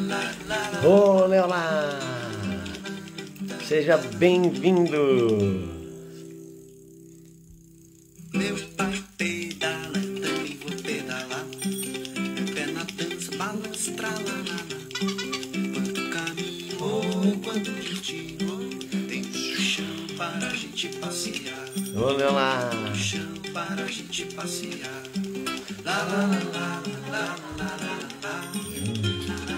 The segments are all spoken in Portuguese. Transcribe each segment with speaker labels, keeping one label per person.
Speaker 1: Olá, olá! Seja bem-vindo!
Speaker 2: Meu pai pedala, também vou pedalar. Meu pé na dança, balança, tralalá. Quanto caminho, quanto destino, tem muito chão para a gente passear.
Speaker 1: Olá, olá!
Speaker 2: Muito chão para a gente passear. Lá, lá, lá, lá, lá, lá, lá, lá.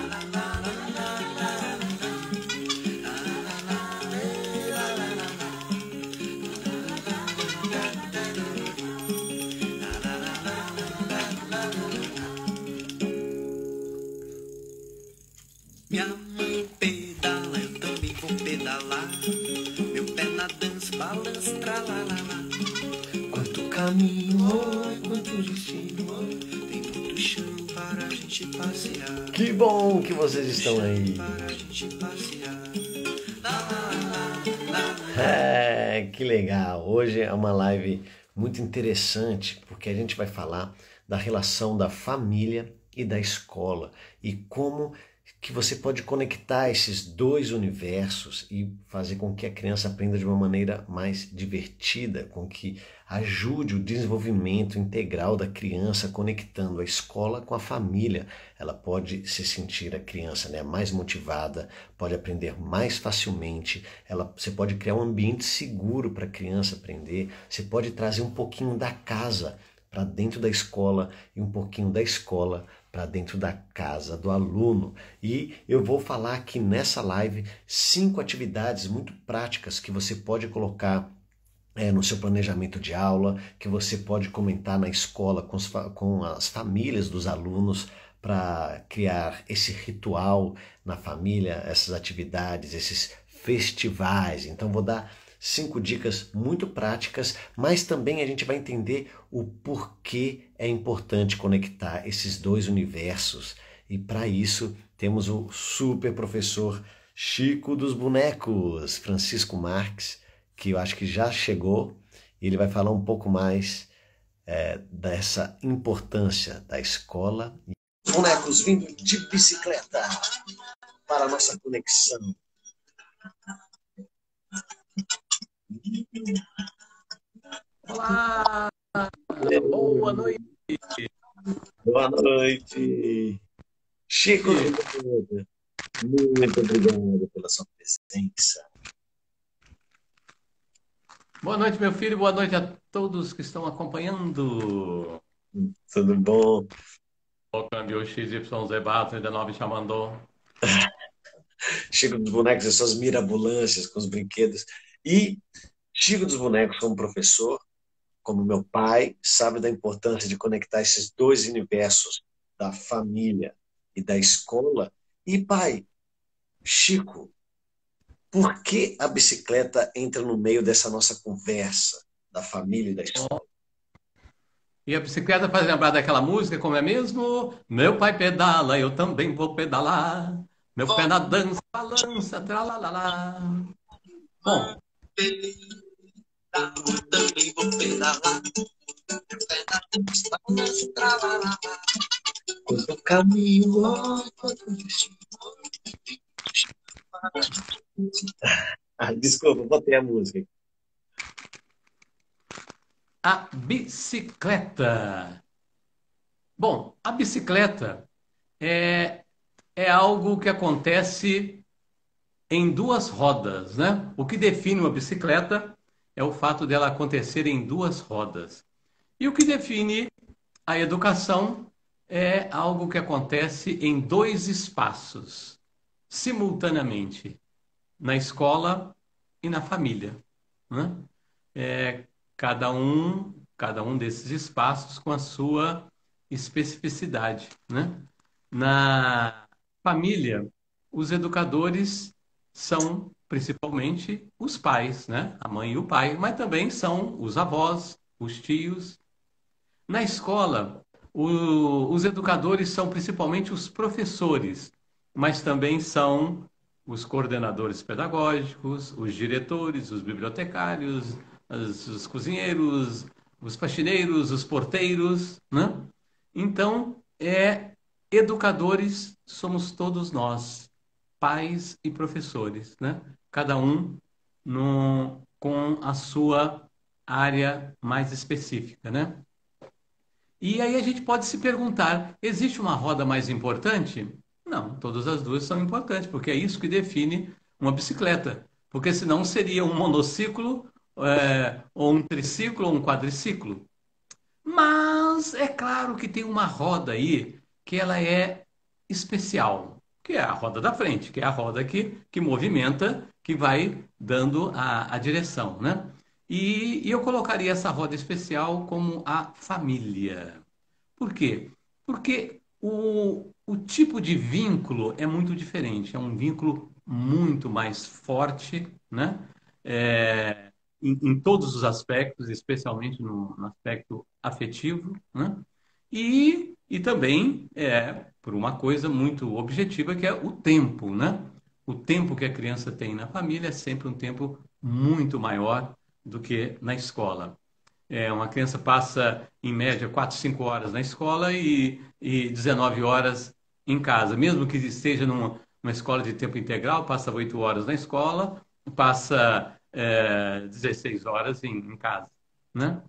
Speaker 2: Minha mãe pedala, eu também vou pedalar. Meu pé na dança, balança, tralalá. Quanto caminho, quanto destino, tem muito chão para a gente passear.
Speaker 1: Que bom que vocês estão aí!
Speaker 2: Para a gente passear.
Speaker 1: Que legal! Hoje é uma live muito interessante porque a gente vai falar da relação da família e da escola e como que você pode conectar esses dois universos e fazer com que a criança aprenda de uma maneira mais divertida, com que ajude o desenvolvimento integral da criança, conectando a escola com a família. Ela pode se sentir a criança, né, mais motivada, pode aprender mais facilmente, você pode criar um ambiente seguro para a criança aprender, você pode trazer um pouquinho da casa para dentro da escola e um pouquinho da escola para dentro da casa do aluno. E eu vou falar aqui nessa live 5 atividades muito práticas que você pode colocar no seu planejamento de aula, que você pode comentar na escola com as famílias dos alunos para criar esse ritual na família, essas atividades, esses festivais. Então vou dar 5 dicas muito práticas, mas também a gente vai entender o porquê é importante conectar esses dois universos. E para isso temos o super professor Chico dos Bonecos, Francisco Marques, que eu acho que já chegou, e ele vai falar um pouco mais dessa importância da escola. Bonecos vindo de bicicleta para a nossa conexão.
Speaker 3: Olá, boa noite.
Speaker 1: Boa noite, Chico dos Bonecos. Muito obrigado pela sua presença.
Speaker 3: Boa noite, meu filho. Boa noite a todos que estão acompanhando.
Speaker 1: Tudo bom?
Speaker 3: O câmbio XYZ Bato 39 já mandou.
Speaker 1: Chico dos Bonecos e suas mirabolâncias com os brinquedos. E Chico dos Bonecos, como professor, como meu pai, sabe da importância de conectar esses dois universos, da família e da escola. E pai, Chico, por que a bicicleta entra no meio dessa nossa conversa da família e da escola?
Speaker 3: E a bicicleta faz lembrar daquela música, como é mesmo? Meu pai pedala, eu também vou pedalar. Meu pé na dança, balança, tralalá. Bom,
Speaker 2: Também vou pedalar. Meu pé na dança, balança, tralalá. Quanto caminho, quanto destino.
Speaker 1: Desculpa, botei a música.
Speaker 3: a bicicleta. Bom, a bicicleta é algo que acontece em duas rodas, né? O que define uma bicicleta é o fato dela acontecer em duas rodas. E o que define a educação é algo que acontece em dois espaços, simultaneamente, na escola e na família, né? É, cada um desses espaços com a sua especificidade, né? Na família, os educadores são principalmente os pais, né? A mãe e o pai, mas também são os avós, os tios. Na escola, os educadores são principalmente os professores, mas também são os coordenadores pedagógicos, os diretores, os bibliotecários, os cozinheiros, os faxineiros, os porteiros, né? Então, educadores somos todos nós, pais e professores, né? Cada um com a sua área mais específica, né? E aí a gente pode se perguntar: existe uma roda mais importante? Não, todas as duas são importantes, porque é isso que define uma bicicleta. Porque senão seria um monociclo, ou um triciclo, ou um quadriciclo. Mas é claro que tem uma roda aí que ela é especial, que é a roda da frente, que é a roda que movimenta, que vai dando a direção, né? E eu colocaria essa roda especial como a família. Por quê? Porque o tipo de vínculo é muito diferente, é um vínculo muito mais forte, né? Em todos os aspectos, especialmente no aspecto afetivo, né? E também por uma coisa muito objetiva, que é o tempo, né? O tempo que a criança tem na família é sempre um tempo muito maior do que na escola. Uma criança passa, em média, 4, 5 horas na escola e 19 horas em casa. Mesmo que esteja numa escola de tempo integral, passa 8 horas na escola, passa 16 horas em casa, né?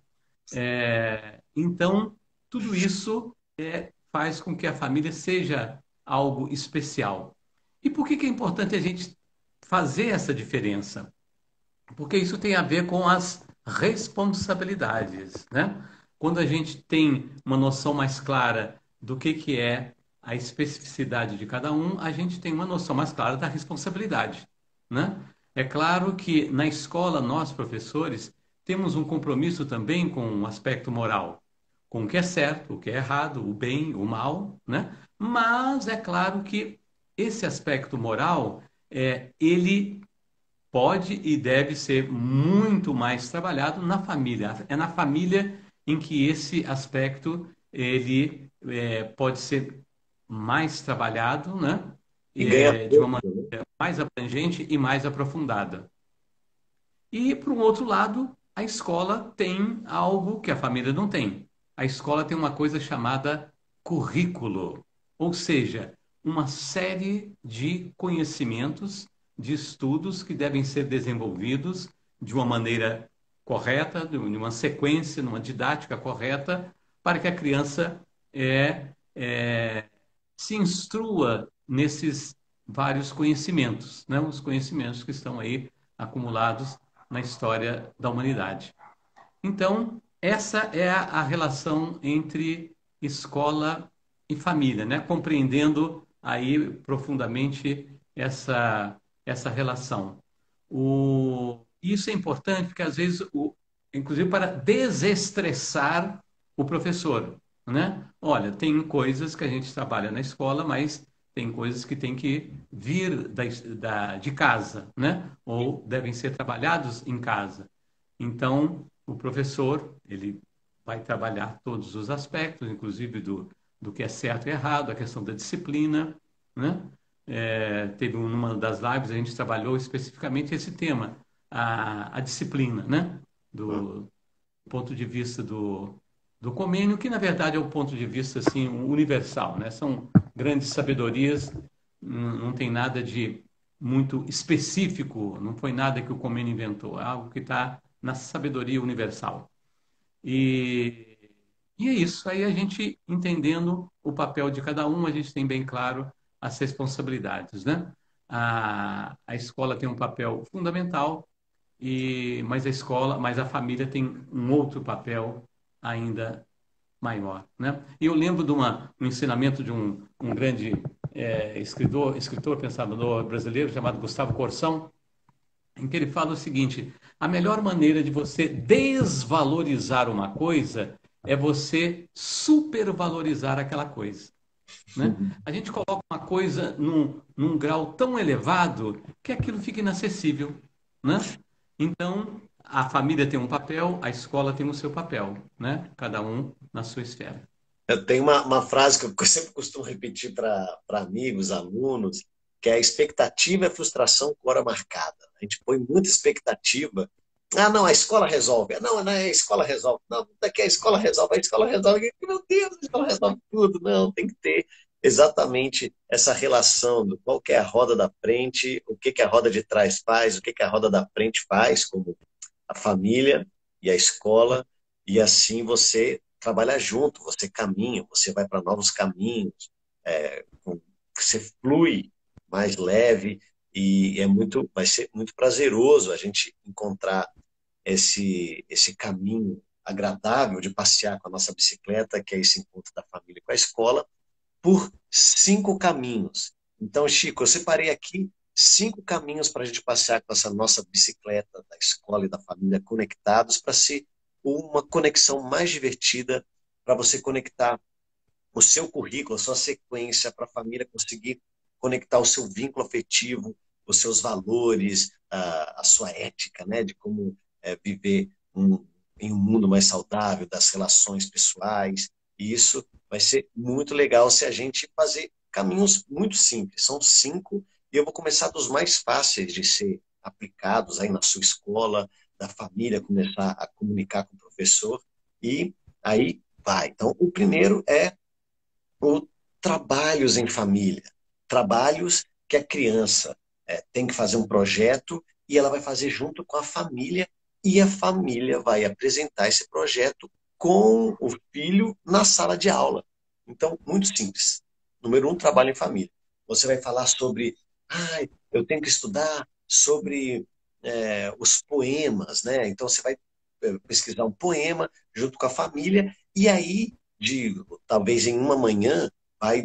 Speaker 3: Então, tudo isso faz com que a família seja algo especial. E por que é importante a gente fazer essa diferença? Porque isso tem a ver com as responsabilidades, né? Quando a gente tem uma noção mais clara do que é a especificidade de cada um, a gente tem uma noção mais clara da responsabilidade, né? É claro que na escola nós, professores, temos um compromisso também com o aspecto moral, com o que é certo, o que é errado, o bem, o mal, né? Mas é claro que esse aspecto moral, ele pode e deve ser muito mais trabalhado na família. É na família em que esse aspecto ele pode ser mais trabalhado, né?
Speaker 1: E ganha
Speaker 3: De uma
Speaker 1: corpo, né?
Speaker 3: maneira mais abrangente e mais aprofundada. E, por um outro lado, a escola tem algo que a família não tem. A escola tem uma coisa chamada currículo, ou seja, uma série de conhecimentos, de estudos que devem ser desenvolvidos de uma maneira correta, de uma sequência, numa didática correta, para que a criança é, se instrua nesses vários conhecimentos, né? Os conhecimentos que estão aí acumulados na história da humanidade. Então, essa é a relação entre escola e família, né? Compreendendo aí profundamente essa relação. Isso é importante porque, às vezes, inclusive para desestressar o professor, né? Olha, tem coisas que a gente trabalha na escola, mas tem coisas que tem que vir de casa, né? Ou devem ser trabalhados em casa. Então, o professor, ele vai trabalhar todos os aspectos, inclusive do que é certo e errado, a questão da disciplina, né? Teve uma das lives, a gente trabalhou especificamente esse tema, a disciplina, né? Do ponto de vista do Comênio, que na verdade é o ponto de vista assim, universal, né? São grandes sabedorias, não tem nada de muito específico, não foi nada que o Comênio inventou, é algo que está na sabedoria universal. E é isso, aí a gente entendendo o papel de cada um, a gente tem bem claro as responsabilidades, né? A escola tem um papel fundamental, mas a família tem um outro papel ainda maior, né? E eu lembro de um ensinamento de um grande escritor, pensador brasileiro chamado Gustavo Corsão, em que ele fala o seguinte: a melhor maneira de você desvalorizar uma coisa é você supervalorizar aquela coisa, né? A gente coloca uma coisa num grau tão elevado que aquilo fica inacessível, né? Então, a família tem um papel, a escola tem o seu papel, né? Cada um na sua esfera.
Speaker 1: Eu tenho uma frase que eu sempre costumo repetir para amigos, alunos, que é: a expectativa é frustração com hora marcada. A gente põe muita expectativa. Ah, não, a escola resolve. Ah, não, a escola resolve. Não, daqui a escola resolve. A escola resolve. Meu Deus, a escola resolve tudo. Não, tem que ter. exatamente essa relação do qual que é a roda da frente, o que que a roda de trás faz, o que que a roda da frente faz, como a família e a escola, e assim você trabalha junto, você caminha, você vai para novos caminhos, você flui mais leve e vai ser muito prazeroso a gente encontrar esse caminho agradável de passear com a nossa bicicleta, que é esse encontro da família com a escola, por 5 caminhos. Então, Chico, eu separei aqui 5 caminhos para a gente passear com essa nossa bicicleta da escola e da família conectados, para ser uma conexão mais divertida, para você conectar o seu currículo, a sua sequência, para a família conseguir conectar o seu vínculo afetivo, os seus valores, a sua ética, né, de como viver em um mundo mais saudável, das relações pessoais. E isso vai ser muito legal se a gente fazer caminhos muito simples. São 5, e eu vou começar dos mais fáceis de ser aplicados aí na sua escola, da família começar a comunicar com o professor, e aí vai. Então, o primeiro é o trabalhos em família, trabalhos que a criança tem que fazer um projeto e ela vai fazer junto com a família, e a família vai apresentar esse projeto com o filho na sala de aula. Então, muito simples. Número 1, trabalho em família. Você vai falar sobre, eu tenho que estudar sobre os poemas, né? Então você vai pesquisar um poema junto com a família, e aí talvez em uma manhã, vai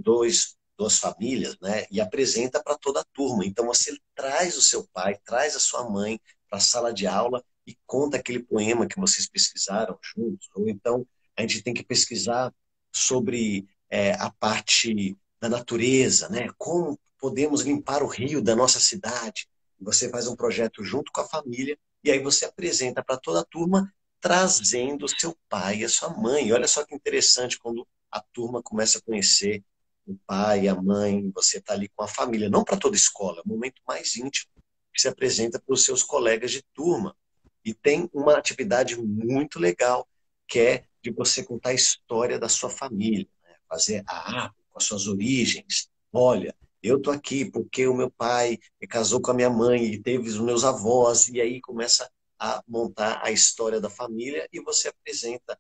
Speaker 1: duas famílias, né, e apresenta para toda a turma. Então você traz o seu pai, traz a sua mãe para a sala de aula e conta aquele poema que vocês pesquisaram juntos. Ou então a gente tem que pesquisar sobre a parte da natureza, né, como podemos limpar o rio da nossa cidade. Você faz um projeto junto com a família e aí você apresenta para toda a turma, trazendo seu pai e a sua mãe. Olha só que interessante quando a turma começa a conhecer o pai, a mãe, você está ali com a família, não para toda a escola, é um momento mais íntimo que se apresenta para os seus colegas de turma. E tem uma atividade muito legal, que é de você contar a história da sua família, né? Fazer a árvore com as suas origens. Olha, eu tô aqui porque o meu pai casou com a minha mãe e teve os meus avós, e aí começa a montar a história da família e você apresenta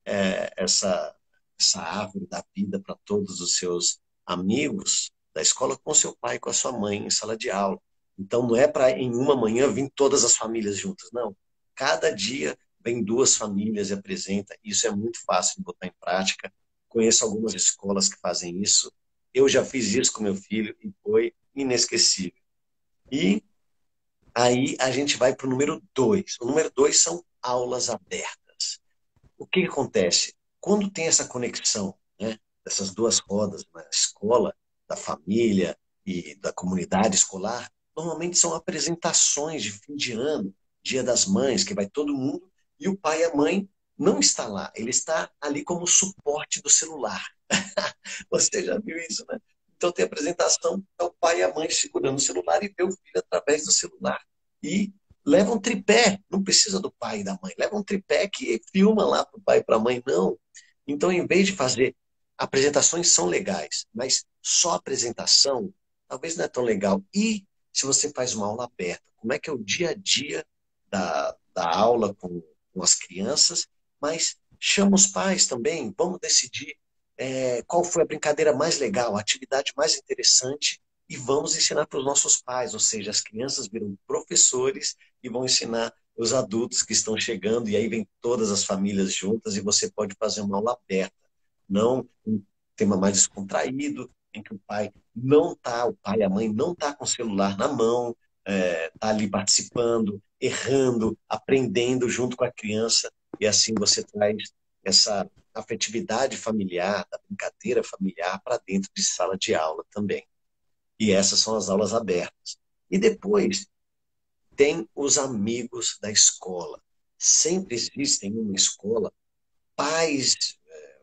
Speaker 1: essa árvore da vida para todos os seus amigos da escola com seu pai, com a sua mãe em sala de aula. Então não é para em uma manhã vir todas as famílias juntas, não. Cada dia vem 2 famílias e apresenta. Isso é muito fácil de botar em prática. Conheço algumas escolas que fazem isso. Eu já fiz isso com meu filho e foi inesquecível. E aí a gente vai para o número 2. O número 2 são aulas abertas. O que acontece? Quando tem essa conexão, né, dessas 2 rodas, na escola, da família e da comunidade escolar, normalmente são apresentações de fim de ano, Dia das Mães, que vai todo mundo, e o pai e a mãe não está lá, ele está ali como suporte do celular. Você já viu isso, né? Então tem a apresentação, é o pai e a mãe segurando o celular e vê o filho através do celular. E leva um tripé, não precisa do pai e da mãe, leva um tripé que filma lá para o pai e para a mãe, não. Então, em vez de fazer, apresentações são legais, mas só apresentação talvez não é tão legal. E se você faz uma aula aberta, como é que é o dia a dia da aula com as crianças, mas chama os pais também, vamos decidir qual foi a brincadeira mais legal, a atividade mais interessante, e vamos ensinar para os nossos pais, ou seja, as crianças viram professores e vão ensinar os adultos que estão chegando, e aí vem todas as famílias juntas e você pode fazer uma aula aberta, não um tema mais descontraído, em que o pai e a mãe não tá com o celular na mão, tá ali participando, errando, aprendendo junto com a criança, e assim você traz essa afetividade familiar, da brincadeira familiar para dentro de sala de aula também. E essas são as aulas abertas. E depois tem os amigos da escola. Sempre existem numa escola pais,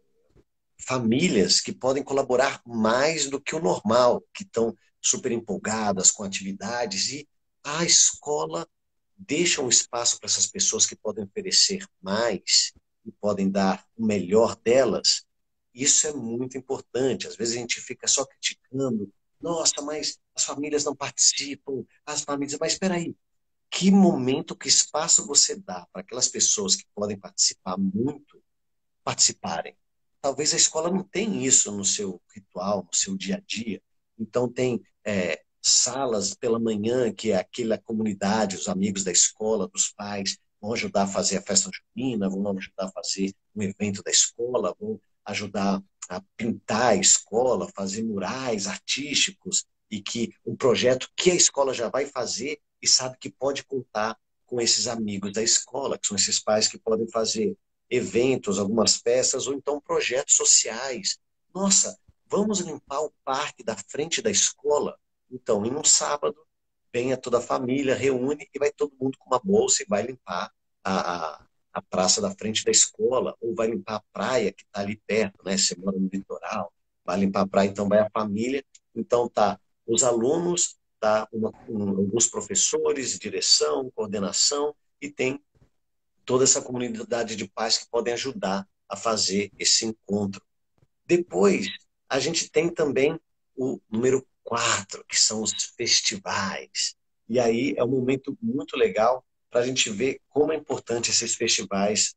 Speaker 1: famílias que podem colaborar mais do que o normal, que estão super empolgadas com atividades, e a escola deixa um espaço para essas pessoas que podem oferecer mais e podem dar o melhor delas, isso é muito importante. Às vezes a gente fica só criticando, nossa, mas as famílias não participam, as famílias, mas espera aí, que momento, que espaço você dá para aquelas pessoas que podem participar muito participarem? Talvez a escola não tenha isso no seu ritual, no seu dia a dia. Então tem salas pela manhã que é aquela comunidade, os amigos da escola, dos pais, vão ajudar a fazer a festa junina, vão ajudar a fazer um evento da escola, vão ajudar a pintar a escola, fazer murais artísticos, e que um projeto que a escola já vai fazer e sabe que pode contar com esses amigos da escola, que são esses pais que podem fazer eventos, algumas peças, ou então projetos sociais. Nossa, vamos limpar o parque da frente da escola? Então, em um sábado, venha toda a família, reúne e vai todo mundo com uma bolsa e vai limpar a praça da frente da escola, ou vai limpar a praia que está ali perto, né? Você mora no litoral, vai limpar a praia, então vai a família. Então tá os alunos, tá alguns professores, direção, coordenação, e tem toda essa comunidade de pais que podem ajudar a fazer esse encontro. Depois, a gente tem também o número 4, que são os festivais. E aí é um momento muito legal para a gente ver como é importante esses festivais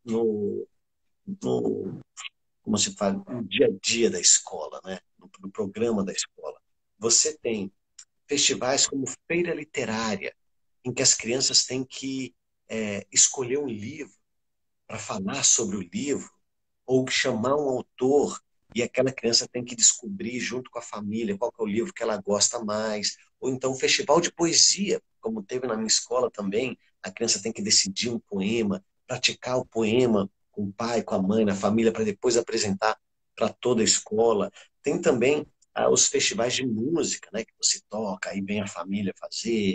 Speaker 1: no como se fala, no dia a dia da escola, né? No programa da escola. Você tem festivais como Feira Literária, em que as crianças têm que escolher um livro para falar sobre o livro, ou chamar um autor e aquela criança tem que descobrir junto com a família qual que é o livro que ela gosta mais, ou então um festival de poesia, como teve na minha escola também, a criança tem que decidir um poema, praticar o poema com o pai, com a mãe, na família, para depois apresentar para toda a escola. Tem também os festivais de música, né, que você toca, aí vem a família fazer,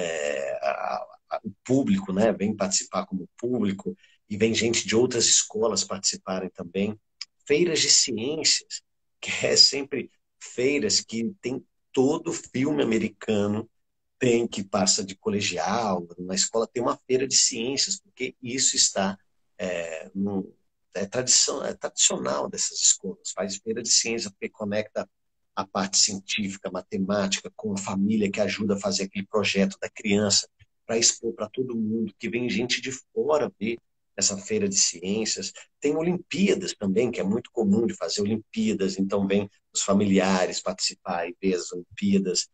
Speaker 1: o público, né, vem participar como público, e vem gente de outras escolas participarem também. Feiras de ciências, que é sempre feiras que tem todo filme americano, tem que passa de colegial, na escola tem uma feira de ciências, porque isso está no, é tradicional dessas escolas, faz feira de ciências porque conecta a parte científica, matemática, com a família que ajuda a fazer aquele projeto da criança, para expor para todo mundo, que vem gente de fora ver essa feira de ciências. Tem Olimpíadas também, que é muito comum de fazer Olimpíadas, então vem os familiares participar e ver as Olimpíadas.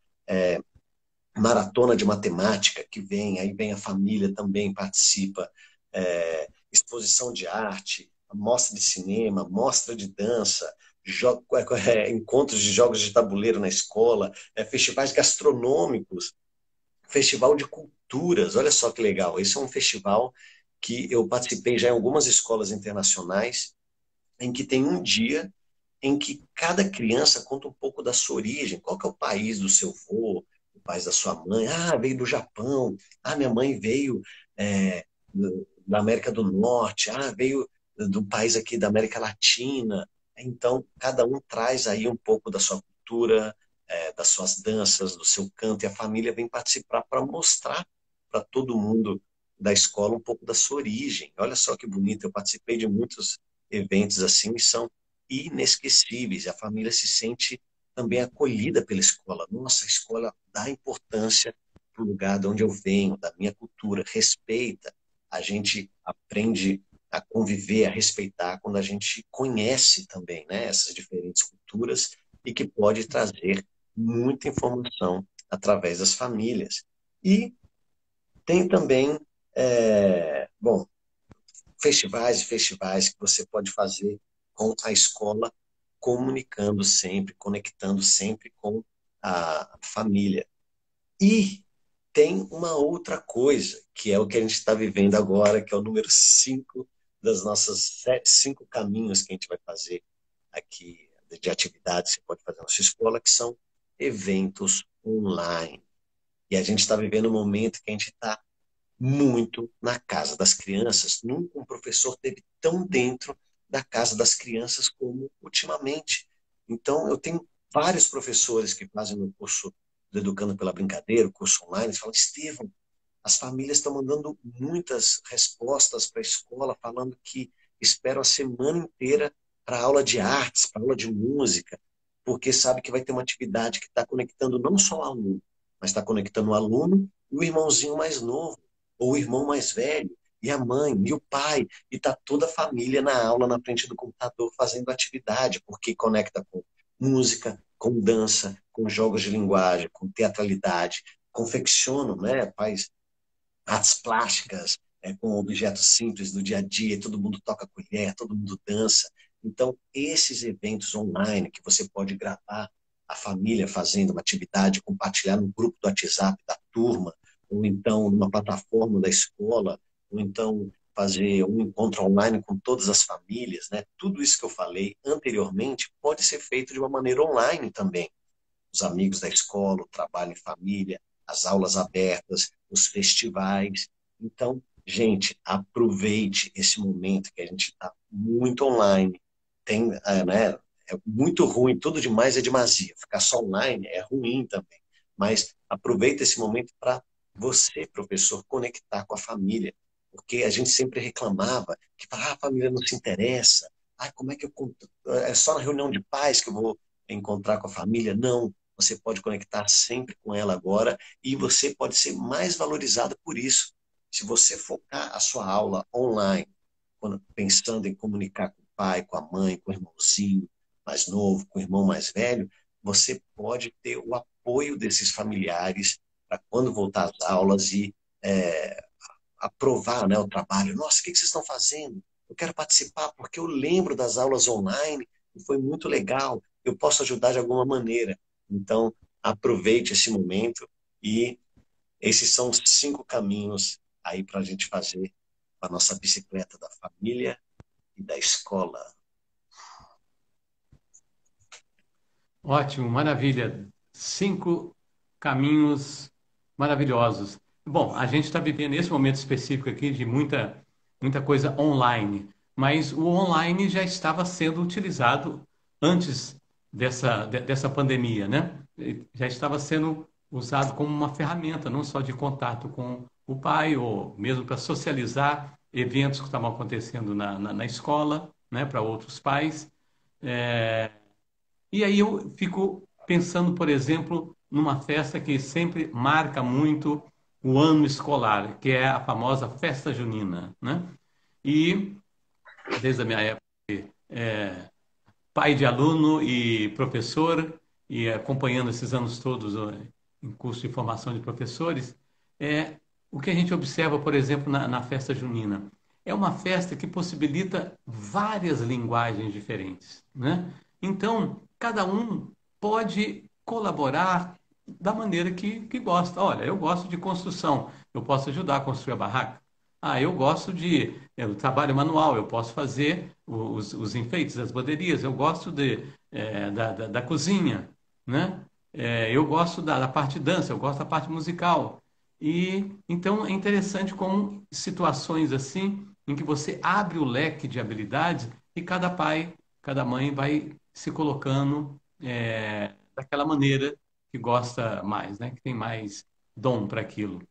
Speaker 1: Maratona de matemática que vem, aí vem a família também participa, exposição de arte, mostra de cinema, mostra de dança, encontros de jogos de tabuleiro na escola, festivais gastronômicos, festival de culturas, olha só que legal, esse é um festival que eu participei já em algumas escolas internacionais, em que tem um dia em que cada criança conta um pouco da sua origem, qual que é o país do seu avô, o país da sua mãe, veio do Japão, minha mãe veio da América do Norte, veio do país aqui da América Latina. Então, cada um traz aí um pouco da sua cultura, das suas danças, do seu canto, e a família vem participar para mostrar para todo mundo da escola um pouco da sua origem. Olha só que bonito, eu participei de muitos eventos assim, e são inesquecíveis, a família se sente também acolhida pela escola. Nossa, a escola dá importância para o lugar de onde eu venho, da minha cultura, respeita, a gente aprende a conviver, a respeitar quando a gente conhece também, né, essas diferentes culturas, e que pode trazer muita informação através das famílias. E tem também, bom, festivais e festivais que você pode fazer com a escola, comunicando sempre, conectando sempre com a família. E tem uma outra coisa, que é o que a gente está vivendo agora, que é o número 5 das nossas 5 caminhos que a gente vai fazer aqui, de atividades que você pode fazer na sua escola, que são eventos online. E a gente está vivendo um momento que a gente está muito na casa das crianças. Nunca um professor teve tão dentro da casa das crianças como ultimamente. Então, eu tenho vários professores que fazem o curso do Educando pela Brincadeira, o curso online, eles falam, Estevão, as famílias estão mandando muitas respostas para a escola, falando que esperam a semana inteira para aula de artes, para aula de música, porque sabe que vai ter uma atividade que está conectando não só o aluno, mas está conectando o aluno e o irmãozinho mais novo, ou o irmão mais velho, e a mãe, e o pai, e está toda a família na aula, na frente do computador, fazendo atividade, porque conecta com música, com dança, com jogos de linguagem, com teatralidade, confeccionam, né, faz artes plásticas, com objetos simples do dia a dia, todo mundo toca colher, todo mundo dança. Então, esses eventos online que você pode gravar a família fazendo uma atividade, compartilhar no grupo do WhatsApp da turma, ou então numa plataforma da escola, ou então fazer um encontro online com todas as famílias, né? Tudo isso que eu falei anteriormente pode ser feito de uma maneira online também. Os amigos da escola, o trabalho em família, as aulas abertas, os festivais. Então, gente, aproveite esse momento que a gente está muito online. Tem, né, é muito ruim, tudo demais é demasia. Ficar só online é ruim também. Mas aproveite esse momento para você, professor, conectar com a família. Porque a gente sempre reclamava que a família não se interessa. Como é que eu conto? É só na reunião de pais que eu vou encontrar com a família? Não, você pode conectar sempre com ela agora e você pode ser mais valorizado por isso. Se você focar a sua aula online, pensando em comunicar com o pai, com a mãe, com o irmãozinho mais novo, com o irmão mais velho, você pode ter o apoio desses familiares para quando voltar às aulas e aprovar, né, o trabalho. Nossa, o que vocês estão fazendo? Eu quero participar porque eu lembro das aulas online e foi muito legal. Eu posso ajudar de alguma maneira. Então, aproveite esse momento e esses são os 5 caminhos aí para a gente fazer a nossa bicicleta da família e da escola.
Speaker 3: Ótimo, maravilha. 5 caminhos maravilhosos. Bom, a gente está vivendo esse momento específico aqui de muita coisa online, mas o online já estava sendo utilizado antes dessa pandemia, né? Já estava sendo usado como uma ferramenta, não só de contato com o pai, ou mesmo para socializar eventos que estavam acontecendo na escola, né, para outros pais. E aí eu fico pensando, por exemplo, numa festa que sempre marca muito o ano escolar, que é a famosa festa junina, né? E desde a minha época, pai de aluno e professor, e acompanhando esses anos todos em curso de formação de professores, o que a gente observa, por exemplo, na festa junina. É uma festa que possibilita várias linguagens diferentes, né? Então, cada um pode colaborar da maneira que gosta. Olha, eu gosto de construção, eu posso ajudar a construir a barraca. Eu gosto de trabalho manual, eu posso fazer os enfeites, as bandeirinhas, eu gosto da cozinha, né? Eu gosto da parte de dança, eu gosto da parte musical. E então é interessante como situações assim, em que você abre o leque de habilidades e cada pai, cada mãe vai se colocando daquela maneira que gosta mais, né? Que tem mais dom para aquilo.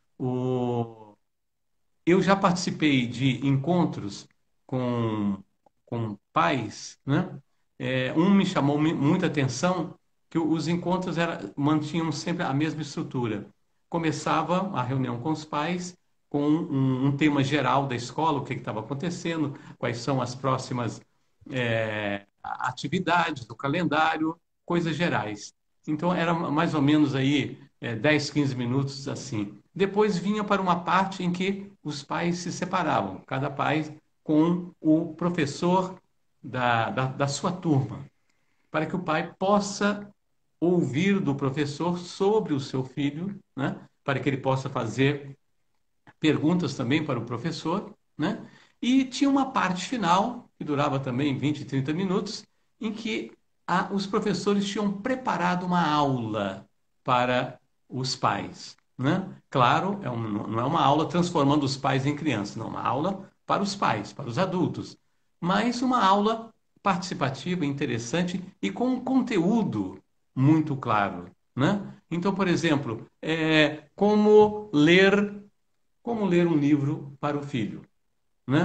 Speaker 3: Eu já participei de encontros com pais, né? Um me chamou muita atenção, que os encontros mantinham sempre a mesma estrutura. Começava a reunião com os pais, com um tema geral da escola, o que estava acontecendo, quais são as próximas atividades do calendário, coisas gerais. Então, era mais ou menos aí 10, 15 minutos assim. Depois vinha para uma parte em que os pais se separavam, cada pai com o professor da sua turma, para que o pai possa ouvir do professor sobre o seu filho, né? Para que ele possa fazer perguntas também para o professor, né? E tinha uma parte final, que durava também 20, 30 minutos, em que os professores tinham preparado uma aula para os pais, né? Claro, não é uma aula transformando os pais em crianças, não, uma aula para os pais, para os adultos, mas uma aula participativa, interessante e com um conteúdo muito claro, né? Então, por exemplo, como ler um livro para o filho, né?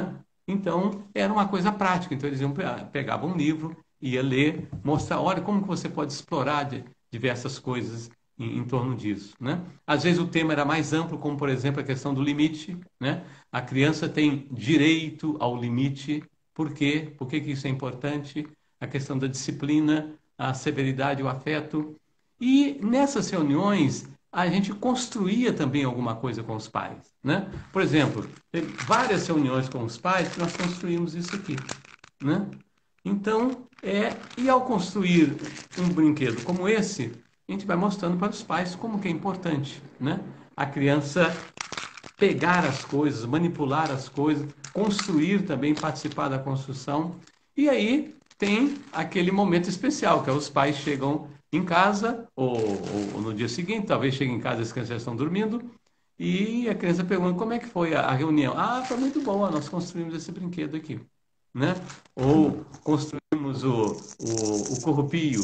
Speaker 3: Então, era uma coisa prática. Então, eles pegavam um livro, ia ler, mostrar, olha, como que você pode explorar diversas coisas em torno disso, né? Às vezes o tema era mais amplo, como, por exemplo, a questão do limite, né? A criança tem direito ao limite. Por quê? Por que que isso é importante? A questão da disciplina, a severidade, o afeto. E nessas reuniões, a gente construía também alguma coisa com os pais, né? Por exemplo, teve várias reuniões com os pais que nós construímos isso aqui, né? Então, e ao construir um brinquedo como esse, a gente vai mostrando para os pais como que é importante, né? A criança pegar as coisas, manipular as coisas, construir também, participar da construção. E aí tem aquele momento especial, que é os pais chegam em casa, ou no dia seguinte, talvez cheguem em casa, as crianças já estão dormindo, e a criança pergunta como é que foi a reunião. Ah, foi muito boa, nós construímos esse brinquedo aqui, né? Ou construímos o corrupio.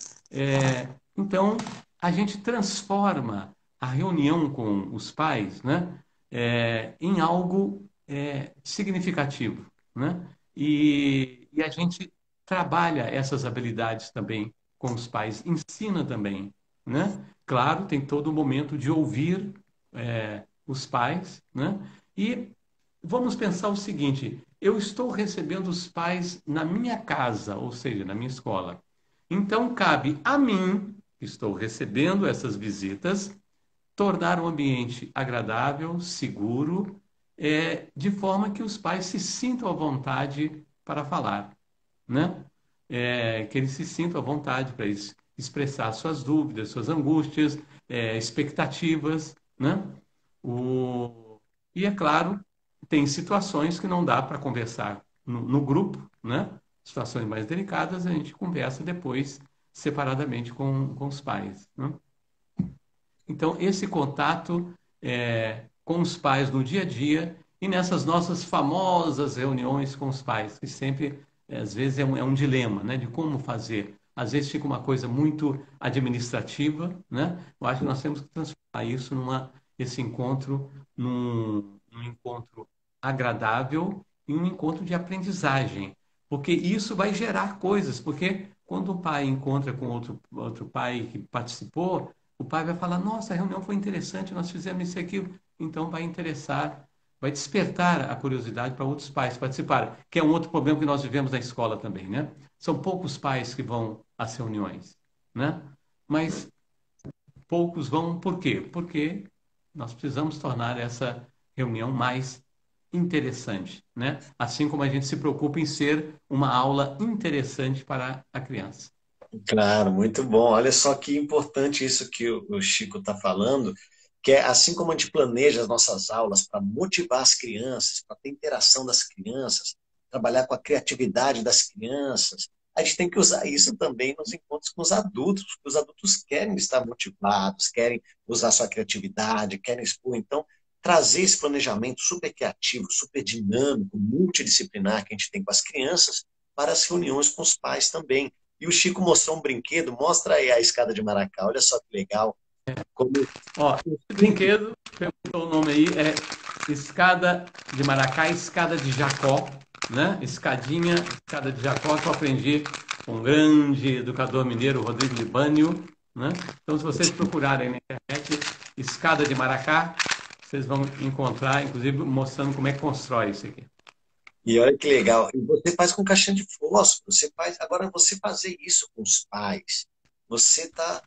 Speaker 3: Então, a gente transforma a reunião com os pais, né, em algo significativo, né? E a gente trabalha essas habilidades também com os pais, ensina também, né? Claro, tem todo o momento de ouvir os pais, né? E vamos pensar o seguinte: eu estou recebendo os pais na minha casa, ou seja, na minha escola. Então, cabe a mim, que estou recebendo essas visitas, tornar o ambiente agradável, seguro, de forma que os pais se sintam à vontade para falar, né? Que eles se sintam à vontade para expressar suas dúvidas, suas angústias, expectativas, né? O... E é claro, tem situações que não dá para conversar no grupo, né? Situações mais delicadas a gente conversa depois separadamente com os pais, né? Então, esse contato com os pais no dia a dia e nessas nossas famosas reuniões com os pais, que sempre, às vezes, é um dilema, né, de como fazer. Às vezes fica uma coisa muito administrativa, né? Eu acho que nós temos que transformar isso esse encontro num encontro agradável e um encontro de aprendizagem, porque isso vai gerar coisas, porque quando o pai encontra com outro pai que participou, o pai vai falar: nossa, a reunião foi interessante, nós fizemos isso e aquilo. Então vai interessar, vai despertar a curiosidade para outros pais participarem, que é um outro problema que nós vivemos na escola também, né? São poucos pais que vão às reuniões, né? Mas poucos vão por quê? Porque nós precisamos tornar essa reunião mais interessante, né? Assim como a gente se preocupa em ser uma aula interessante para a criança.
Speaker 1: Claro, muito bom. Olha só que importante isso que o Chico está falando, que é assim como a gente planeja as nossas aulas para motivar as crianças, para ter interação das crianças, trabalhar com a criatividade das crianças, a gente tem que usar isso também nos encontros com os adultos, porque os adultos querem estar motivados, querem usar sua criatividade, querem expor. Então, trazer esse planejamento super criativo, super dinâmico, multidisciplinar que a gente tem com as crianças para as reuniões com os pais também. E o Chico mostrou um brinquedo, mostra aí a escada de Maracá, olha só que legal. Como...
Speaker 3: Ó, esse brinquedo, perguntou o nome aí, é escada de Maracá, escada de Jacó, né? Escadinha, escada de Jacó, que eu aprendi com um grande educador mineiro, Rodrigo Libânio, né? Então, se vocês procurarem na internet, escada de Maracá, vocês vão encontrar, inclusive, mostrando como é que constrói isso aqui.
Speaker 1: E olha que legal. E você faz com caixinha de fósforo, você faz. Agora, você fazer isso com os pais, você está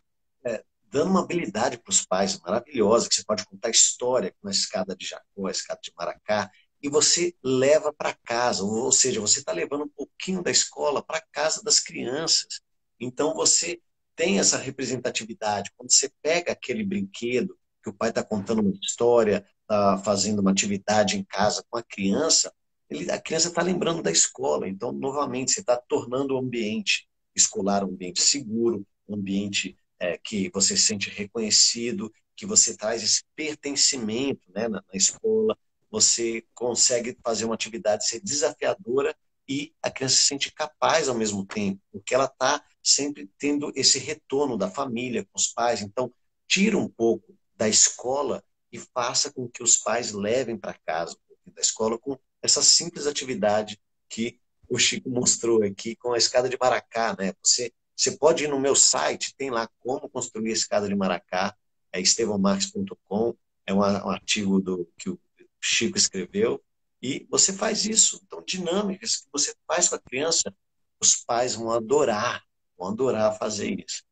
Speaker 1: dando uma habilidade para os pais maravilhosa, que você pode contar história com a escada de Jacó, a escada de Maracá, e você leva para casa, ou seja, você está levando um pouquinho da escola para casa das crianças. Então você tem essa representatividade. Quando você pega aquele brinquedo que o pai está contando uma história, está fazendo uma atividade em casa com a criança, a criança está lembrando da escola. Então, novamente, você está tornando o ambiente escolar um ambiente seguro, um ambiente que você se sente reconhecido, que você traz esse pertencimento, né, na escola, você consegue fazer uma atividade ser desafiadora e a criança se sente capaz ao mesmo tempo, porque ela está sempre tendo esse retorno da família, com os pais. Então, tira um pouco da escola e faça com que os pais levem para casa um pouquinho da escola com essa simples atividade que o Chico mostrou aqui com a escada de maracá, né? Você pode ir no meu site, tem lá como construir a escada de maracá, é estevomarques.com, é um artigo que o Chico escreveu, e você faz isso. Então, dinâmicas que você faz com a criança, os pais vão adorar fazer isso.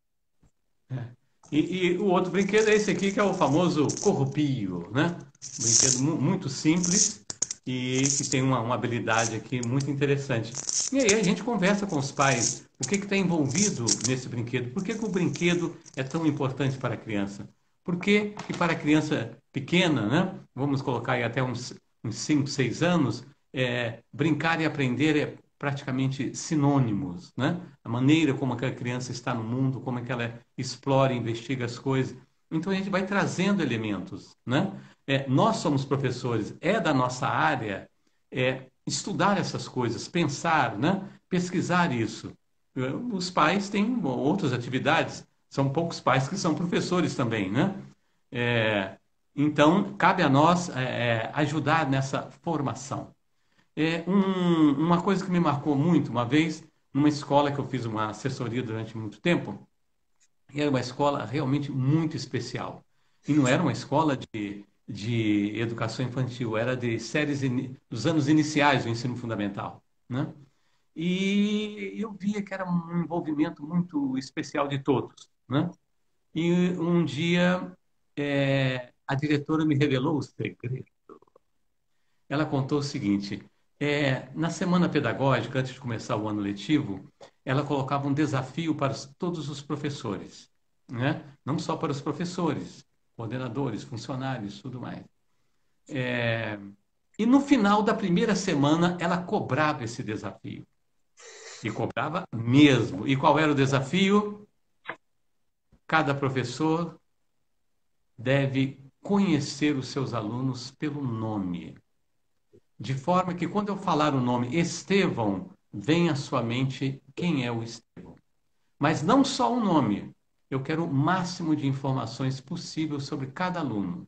Speaker 3: E o outro brinquedo é esse aqui, que é o famoso corrupio, né? Um brinquedo muito simples e que tem uma habilidade aqui muito interessante. E aí a gente conversa com os pais, o que está envolvido nesse brinquedo? Por que o brinquedo é tão importante para a criança? Por que para a criança pequena, né? Vamos colocar aí até uns 5, 6 anos, brincar e aprender é praticamente sinônimos, né? A maneira como aquela criança está no mundo, como é que ela explora e investiga as coisas. Então a gente vai trazendo elementos, né? Nós somos professores, é da nossa área estudar essas coisas, pensar, né? Pesquisar isso. Os pais têm outras atividades, são poucos pais que são professores também, né? É, então, cabe a nós ajudar nessa formação. Uma coisa que me marcou muito, uma vez, numa escola que eu fiz uma assessoria durante muito tempo, e era uma escola realmente muito especial. E não era uma escola de educação infantil, era de séries dos anos iniciais do ensino fundamental, né? E eu via que era um envolvimento muito especial de todos, né? E um dia a diretora me revelou o segredo. Ela contou o seguinte: na semana pedagógica, antes de começar o ano letivo, ela colocava um desafio para todos os professores, né? Não só para os professores, coordenadores, funcionários, tudo mais. E no final da primeira semana, ela cobrava esse desafio. E cobrava mesmo. E qual era o desafio? Cada professor deve conhecer os seus alunos pelo nome. De forma que quando eu falar o nome Estevão, vem à sua mente quem é o Estevão. Mas não só o nome. Eu quero o máximo de informações possível sobre cada aluno.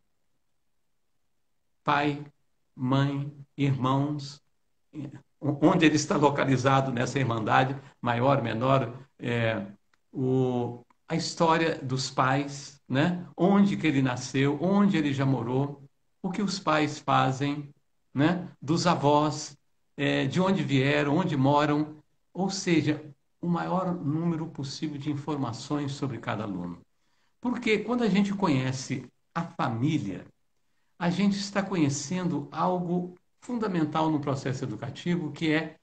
Speaker 3: Pai, mãe, irmãos, onde ele está localizado nessa irmandade, maior, menor, a história dos pais, né? Onde que ele nasceu, onde ele já morou, o que os pais fazem, né? Dos avós, de onde vieram, onde moram, ou seja, o maior número possível de informações sobre cada aluno. Porque quando a gente conhece a família, a gente está conhecendo algo fundamental no processo educativo, que é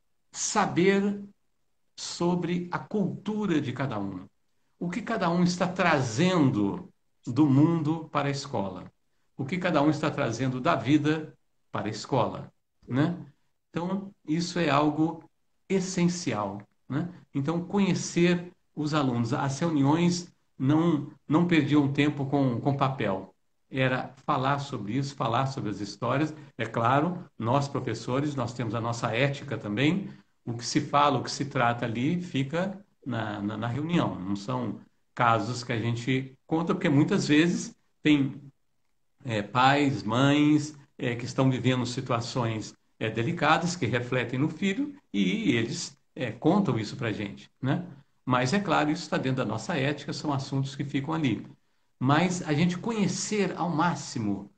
Speaker 3: saber sobre a cultura de cada um. O que cada um está trazendo do mundo para a escola. O que cada um está trazendo da vida para a escola, né? Então, isso é algo essencial, né? Então, conhecer os alunos. As reuniões não perdiam tempo com papel. Era falar sobre isso, falar sobre as histórias. É claro, nós professores, nós temos a nossa ética também. O que se fala, o que se trata ali, fica na reunião. Não são casos que a gente conta, porque muitas vezes tem pais, mães que estão vivendo situações delicadas, que refletem no filho, e eles contam isso para a gente, né? Mas, é claro, isso está dentro da nossa ética, são assuntos que ficam ali. Mas a gente conhecer ao máximo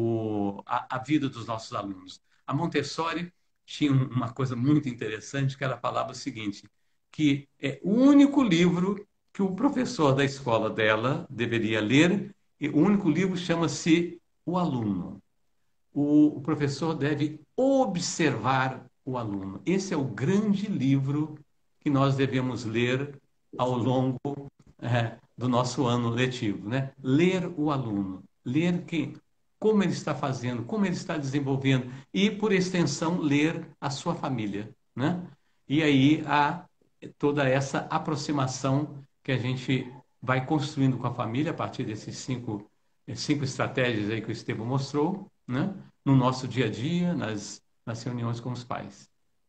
Speaker 3: a vida dos nossos alunos. A Montessori tinha uma coisa muito interessante, que ela falava o seguinte, que é o único livro que o professor da escola dela deveria ler, e o único livro chama-se O Aluno. O professor deve observar o aluno. Esse é o grande livro que nós devemos ler ao longo do nosso ano letivo, né? Ler o aluno, ler como ele está fazendo, como ele está desenvolvendo e, por extensão, ler a sua família, né? E aí há toda essa aproximação que a gente vai construindo com a família a partir desses cinco estratégias aí que o Estevam mostrou, né? No nosso dia a dia, nas reuniões com os pais.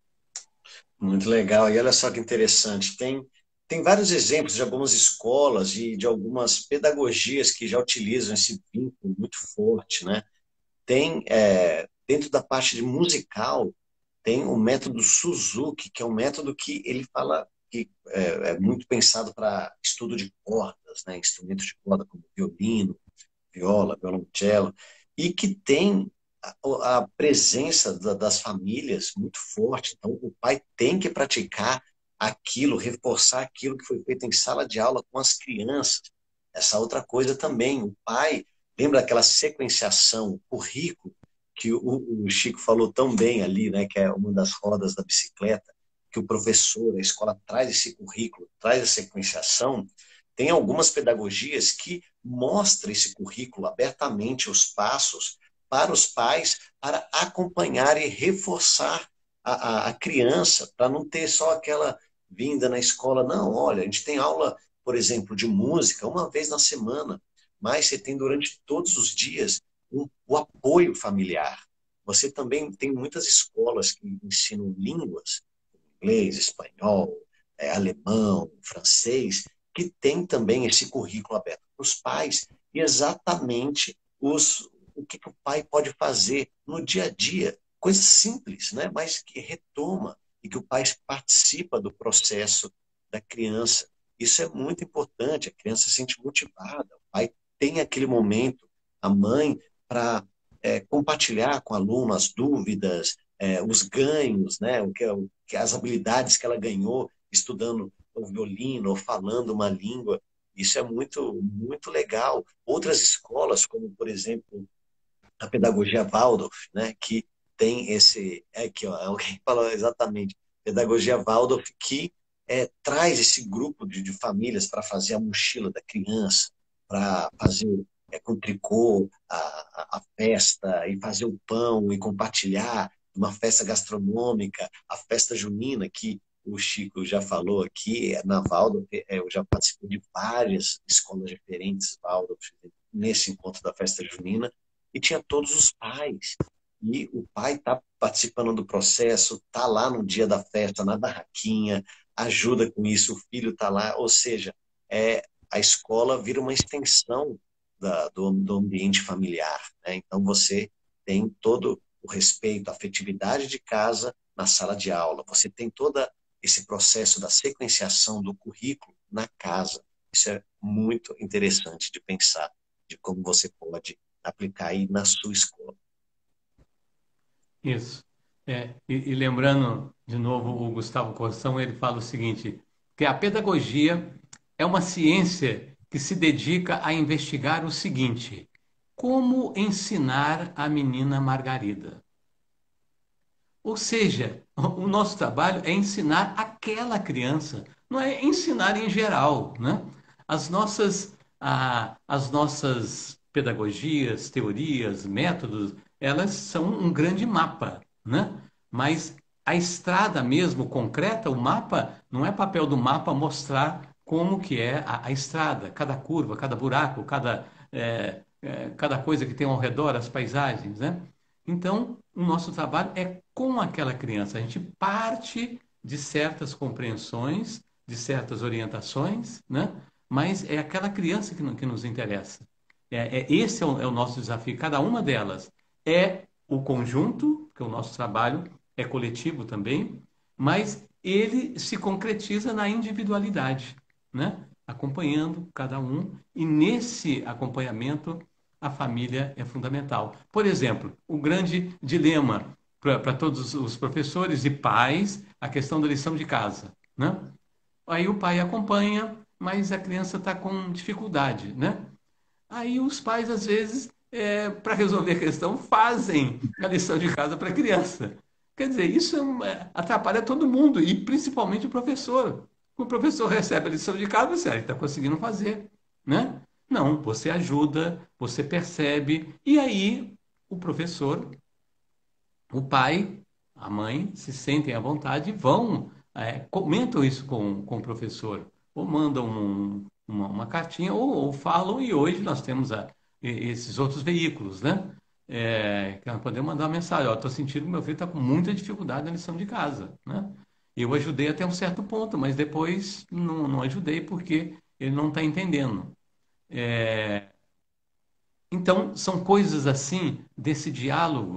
Speaker 1: Muito legal. E olha só que interessante. Tem vários exemplos de algumas escolas e de algumas pedagogias que já utilizam esse vínculo muito forte, né? Tem Dentro da parte de musical, tem o método Suzuki, que é um método que ele fala que é muito pensado para estudo de cordas, né? Instrumentos de corda como violino, viola, violoncelo, e que tem a presença das famílias muito forte. Então, o pai tem que praticar aquilo, reforçar aquilo que foi feito em sala de aula com as crianças. Essa outra coisa também, o pai, lembra aquela sequenciação, currículo, que o Chico falou tão bem ali, né, que é uma das rodas da bicicleta, que o professor, a escola traz esse currículo, traz a sequenciação. Tem algumas pedagogias que mostram esse currículo abertamente, os passos, para os pais, para acompanhar e reforçar a criança, para não ter só aquela vinda na escola. Não, olha, a gente tem aula, por exemplo, de música uma vez na semana, mas você tem durante todos os dias o apoio familiar. Você também tem muitas escolas que ensinam línguas, inglês, espanhol, alemão, francês, que tem também esse currículo aberto para os pais e exatamente o que o pai pode fazer no dia a dia. Coisa simples, né? Mas que retoma e que o pai participa do processo da criança. Isso é muito importante, a criança se sente motivada, o pai tem aquele momento, a mãe, para compartilhar com o aluno as dúvidas, os ganhos, né? As habilidades que ela ganhou estudando o violino ou falando uma língua. Isso é muito, muito legal. Outras escolas, como, por exemplo, a pedagogia Waldorf, né, que tem esse... Aqui, ó, alguém falou exatamente. Pedagogia Waldorf, que traz esse grupo de famílias para fazer a mochila da criança, para fazer com tricô a festa, e fazer o pão, e compartilhar uma festa gastronômica, a festa junina, que o Chico já falou aqui, na Waldorf, eu já participei de várias escolas diferentes, Waldorf, nesse encontro da festa junina, e tinha todos os pais. E o pai está participando do processo, está lá no dia da festa, na barraquinha, ajuda com isso, o filho está lá, ou seja, a escola vira uma extensão do ambiente familiar, né? Então você tem todo o respeito, a afetividade de casa na sala de aula, você tem todo esse processo da sequenciação do currículo na casa. Isso é muito interessante de pensar, de como você pode aplicar aí na sua escola.
Speaker 3: Isso. E lembrando, de novo, o Gustavo Corsão, ele fala o seguinte, que a pedagogia é uma ciência que se dedica a investigar o seguinte: como ensinar a menina Margarida? Ou seja, o nosso trabalho é ensinar aquela criança, não é ensinar em geral, né? As nossas pedagogias, teorias, métodos, elas são um grande mapa, né? Mas a estrada mesmo, concreta, o mapa, não é papel do mapa mostrar como que é a estrada, cada curva, cada buraco, cada coisa que tem ao redor, as paisagens, né? Então, o nosso trabalho é com aquela criança. A gente parte de certas compreensões, de certas orientações, né? Mas é aquela criança que nos interessa. Esse é o nosso desafio. Cada uma delas é o conjunto, porque o nosso trabalho é coletivo também, mas ele se concretiza na individualidade, né? Acompanhando cada um, e nesse acompanhamento a família é fundamental. Por exemplo, o grande dilema para todos os professores e pais, a questão da lição de casa, né? Aí o pai acompanha, mas a criança está com dificuldade, né? Aí os pais, às vezes, para resolver a questão, fazem a lição de casa para a criança. Quer dizer, isso atrapalha todo mundo, e principalmente o professor. O professor recebe a lição de casa, você está conseguindo fazer, né? Não, você ajuda, você percebe, e aí o professor, o pai, a mãe se sentem à vontade e vão, comentam isso com o professor, ou mandam uma cartinha, ou falam, e hoje nós temos esses outros veículos, né? Que nós podemos mandar uma mensagem: estou sentindo que meu filho está com muita dificuldade na lição de casa, né? Eu ajudei até um certo ponto, mas depois não ajudei porque ele não está entendendo. Então, são coisas assim, desse diálogo,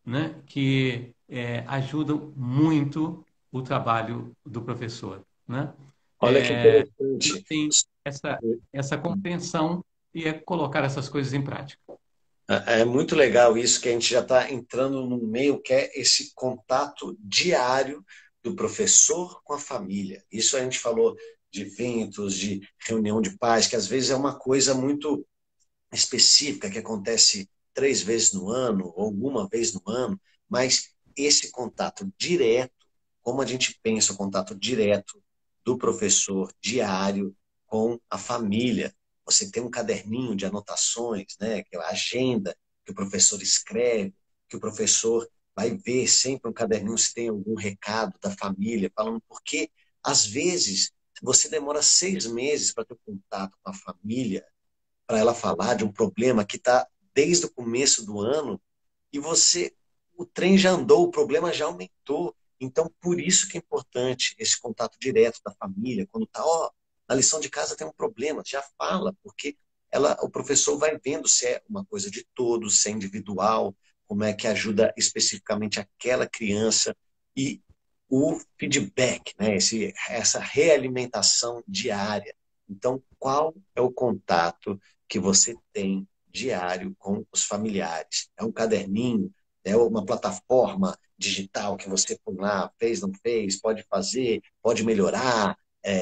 Speaker 3: né, que ajudam muito o trabalho do professor, né?
Speaker 1: Olha que
Speaker 3: Quando
Speaker 1: interessante.
Speaker 3: tem essa compreensão e colocar essas coisas em prática.
Speaker 1: É muito legal isso que a gente já está entrando no meio que é esse contato diário do professor com a família. Isso a gente falou de eventos, de reunião de pais, que às vezes é uma coisa muito específica que acontece 3 vezes no ano ou uma vez no ano, mas esse contato direto, como a gente pensa o contato direto do professor diário com a família. Você tem um caderninho de anotações, né, que é a agenda que o professor escreve, que o professor vai ver sempre um caderninho se tem algum recado da família, falando porque às vezes você demora 6 meses para ter contato com a família, para ela falar de um problema que está desde o começo do ano e o trem já andou, o problema já aumentou. Então, por isso que é importante esse contato direto da família, quando está, ó, na lição de casa tem um problema, já fala, porque o professor vai vendo se é uma coisa de todos, se é individual, como é que ajuda especificamente aquela criança e o feedback, né? Essa realimentação diária. Então, qual é o contato que você tem diário com os familiares? É um caderninho? É uma plataforma digital que você põe lá, fez, não fez, pode fazer, pode melhorar,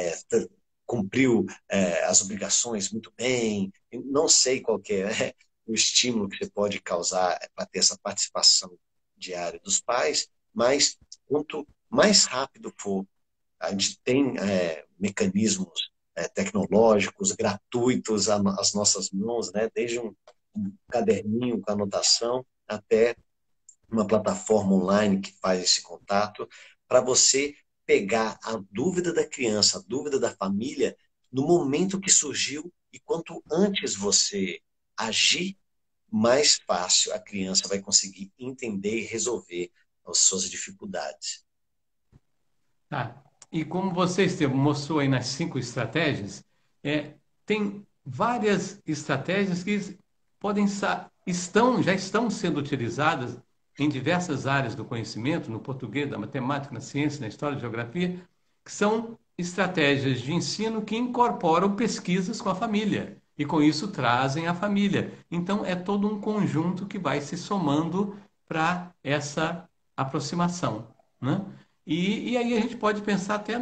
Speaker 1: cumpriu as obrigações muito bem? Não sei qual que é o estímulo que você pode causar para ter essa participação diária dos pais, mas quanto mais rápido for, a gente tem mecanismos tecnológicos gratuitos às nossas mãos, né? Desde um caderninho com anotação até uma plataforma online que faz esse contato, para você pegar a dúvida da criança, a dúvida da família, no momento que surgiu, e quanto antes você agir, mais fácil a criança vai conseguir entender e resolver as suas dificuldades.
Speaker 3: Tá. E como você, Estevam, mostrou aí nas 5 estratégias, tem várias estratégias que já estão sendo utilizadas em diversas áreas do conhecimento, no português, na matemática, na ciência, na história, na geografia, que são estratégias de ensino que incorporam pesquisas com a família e com isso trazem a família. Então é todo um conjunto que vai se somando para essa aproximação, né? E aí a gente pode pensar até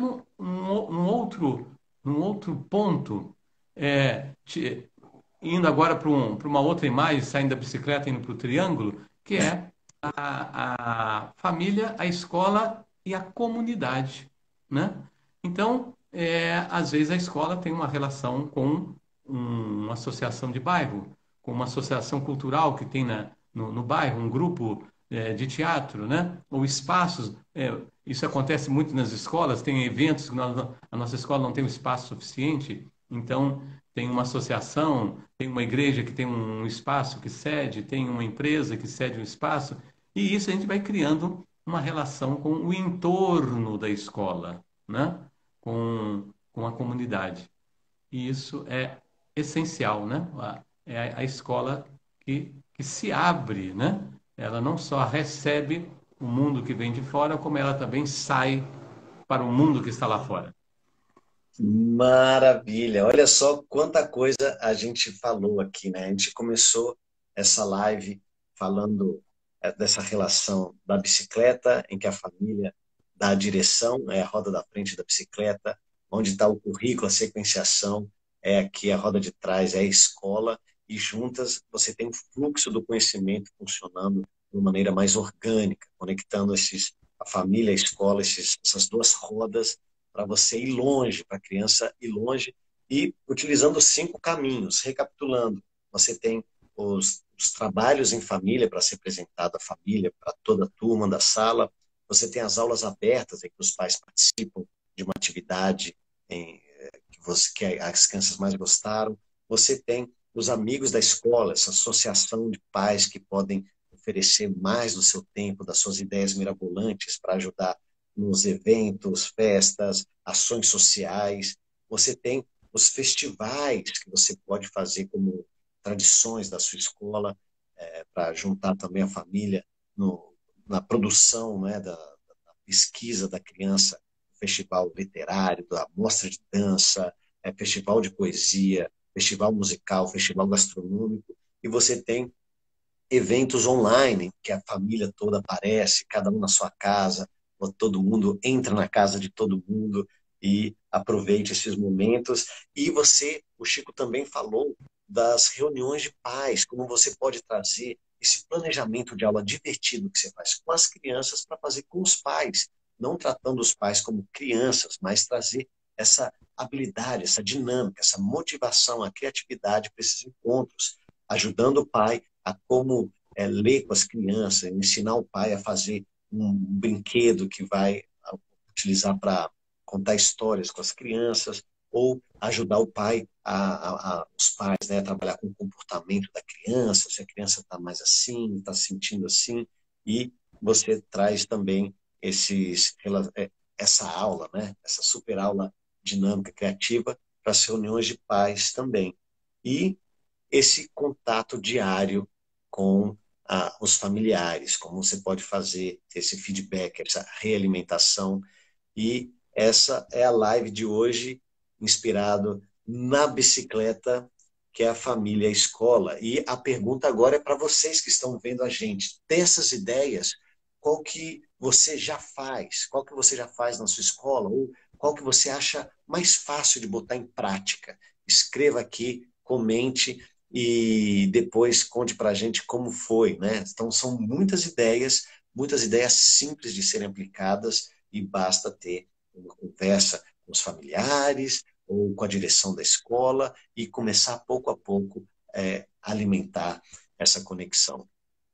Speaker 3: num outro ponto, é, te- indo agora para uma outra imagem, saindo da bicicleta e indo para o triângulo, que é a família, a escola e a comunidade, né? Então, às vezes a escola tem uma relação com uma associação de bairro, com uma associação cultural que tem no bairro, um grupo de teatro, né? Ou espaços. Isso acontece muito nas escolas, tem eventos que a nossa escola não tem um espaço suficiente, então tem uma associação, tem uma igreja que tem um espaço que cede, tem uma empresa que cede um espaço, e isso a gente vai criando uma relação com o entorno da escola, né? Com a comunidade. E isso é essencial, né? É a escola que se abre, né? Ela não só recebe o mundo que vem de fora, como ela também sai para o mundo que está lá fora.
Speaker 1: Maravilha! Olha só quanta coisa a gente falou aqui, né? A gente começou essa live falando dessa relação da bicicleta, em que a família dá a direção, é a roda da frente da bicicleta, onde está o currículo, a sequenciação, é aqui a roda de trás, é a escola, e juntas você tem o fluxo do conhecimento funcionando de uma maneira mais orgânica, conectando a família, a escola, essas duas rodas para você ir longe, para a criança ir longe, e utilizando 5 caminhos. Recapitulando, você tem os trabalhos em família para ser apresentado à família, para toda a turma da sala. Você tem as aulas abertas, em que os pais participam de uma atividade que as crianças mais gostaram. Você tem os amigos da escola, essa associação de pais que podem oferecer mais do seu tempo, das suas ideias mirabolantes para ajudar nos eventos, festas, ações sociais. Você tem os festivais que você pode fazer como tradições da sua escola, para juntar também a família na produção, né, da pesquisa da criança, festival literário, da mostra de dança, festival de poesia, festival musical, festival gastronômico, e você tem eventos online, que a família toda aparece, cada um na sua casa, todo mundo entra na casa de todo mundo e aproveite esses momentos. E você, o Chico também falou das reuniões de pais, como você pode trazer esse planejamento de aula divertido que você faz com as crianças para fazer com os pais, não tratando os pais como crianças, mas trazer essa habilidade, essa dinâmica, essa motivação, a criatividade para esses encontros, ajudando o pai a como ler com as crianças, ensinar o pai a fazer um brinquedo que vai utilizar para contar histórias com as crianças, ou ajudar o pai, os pais, né, a trabalhar com o comportamento da criança, se a criança está mais assim, está se sentindo assim, e você traz também essa aula, né, essa super aula dinâmica, criativa, para as reuniões de pais também. E esse contato diário com os familiares, como você pode fazer esse feedback, essa realimentação. E essa é a live de hoje, inspirado na bicicleta, que é a família e a escola. E a pergunta agora é para vocês que estão vendo a gente. Dessas ideias, qual que você já faz? Qual que você já faz na sua escola? Ou qual que você acha mais fácil de botar em prática? Escreva aqui, comente e depois conte para a gente como foi, né? Então, são muitas ideias simples de serem aplicadas e basta ter uma conversa com os familiares ou com a direção da escola e começar pouco a pouco a alimentar essa conexão.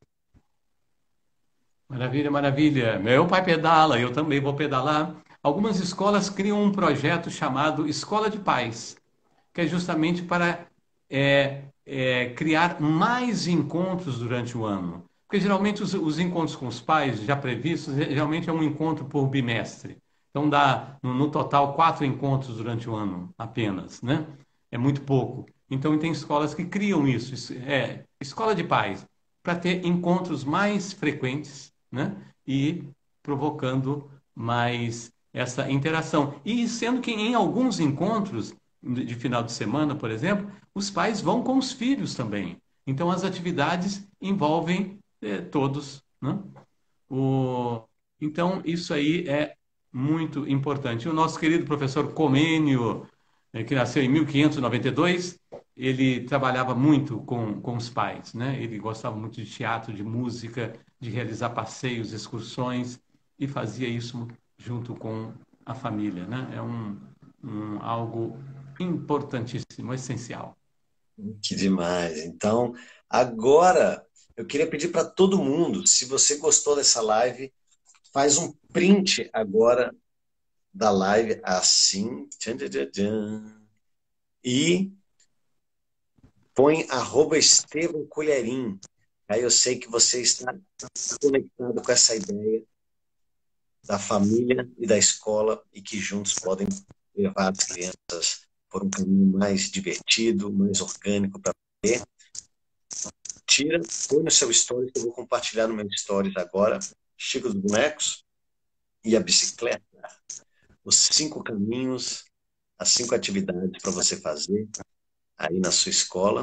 Speaker 3: Maravilha, maravilha. Meu pai pedala, eu também vou pedalar. Algumas escolas criam um projeto chamado Escola de Paz, que é justamente para criar mais encontros durante o ano. Porque geralmente os encontros com os pais já previstos, geralmente é um encontro por bimestre. Então dá, no total, 4 encontros durante o ano apenas, né? É muito pouco. Então tem escolas que criam isso, escola de paz, para ter encontros mais frequentes, né? E provocando mais essa interação. E sendo que em alguns encontros de final de semana, por exemplo, os pais vão com os filhos também. Então, as atividades envolvem todos, né? O... Então, isso aí é muito importante. O nosso querido professor Comênio, que nasceu em 1592, ele trabalhava muito com os pais, né? Ele gostava muito de teatro, de música, de realizar passeios, excursões, e fazia isso junto com a família, né? É algo importantíssimo, essencial.
Speaker 1: Que demais. Então, agora eu queria pedir para todo mundo, se você gostou dessa live, faz um print agora da live assim, tchan, tchan, tchan, tchan, e põe @Estevam Colherim. Aí eu sei que você está conectado com essa ideia da família e da escola e que juntos podem levar as crianças por um caminho mais divertido, mais orgânico para ver. Tira, põe no seu stories, que eu vou compartilhar no meu stories agora, Chico dos Bonecos e a bicicleta. Os 5 caminhos, as 5 atividades para você fazer aí na sua escola.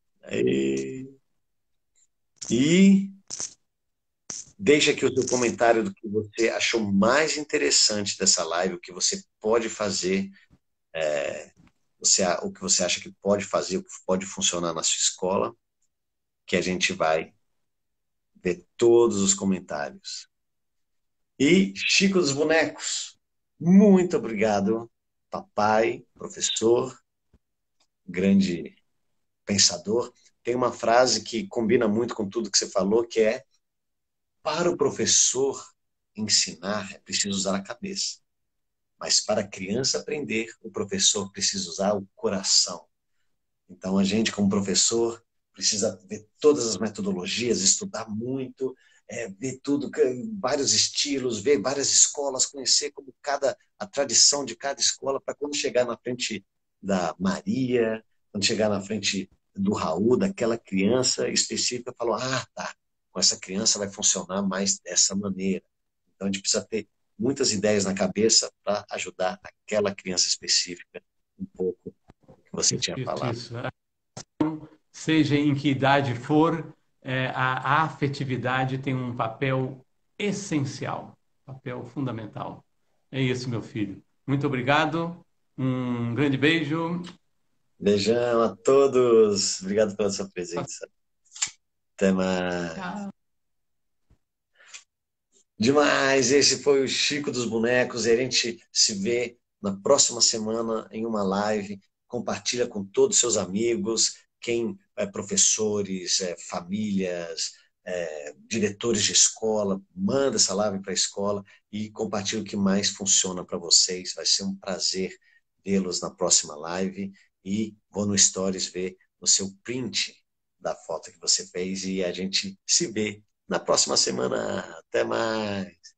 Speaker 1: E deixa aqui o seu comentário do que você achou mais interessante dessa live, o que você pode fazer, o que você acha que pode fazer, o que pode funcionar na sua escola, que a gente vai ver todos os comentários. E Chico dos Bonecos, muito obrigado, papai, professor, grande pensador. Tem uma frase que combina muito com tudo que você falou, que é: para o professor ensinar, é preciso usar a cabeça. Mas para a criança aprender, o professor precisa usar o coração. Então, a gente, como professor, precisa ver todas as metodologias, estudar muito, ver tudo, vários estilos, ver várias escolas, conhecer como a tradição de cada escola, para quando chegar na frente da Maria, quando chegar na frente do Raul, daquela criança específica, falar: ah, tá, com essa criança vai funcionar mais dessa maneira. Então, a gente precisa ter muitas ideias na cabeça para ajudar aquela criança específica um pouco que você tinha
Speaker 3: Isso,
Speaker 1: falado.
Speaker 3: isso. Seja em que idade for, a afetividade tem um papel essencial, papel fundamental. É isso, meu filho. Muito obrigado, um grande beijo.
Speaker 1: Beijão a todos. Obrigado pela sua presença. Até mais.
Speaker 3: Tchau.
Speaker 1: Demais, esse foi o Chico dos Bonecos e a gente se vê na próxima semana em uma live. Compartilha com todos os seus amigos, quem é professores, famílias, diretores de escola, manda essa live para a escola e compartilha o que mais funciona para vocês. Vai ser um prazer vê-los na próxima live e vou no Stories ver o seu print da foto que você fez e a gente se vê na próxima semana. Até mais.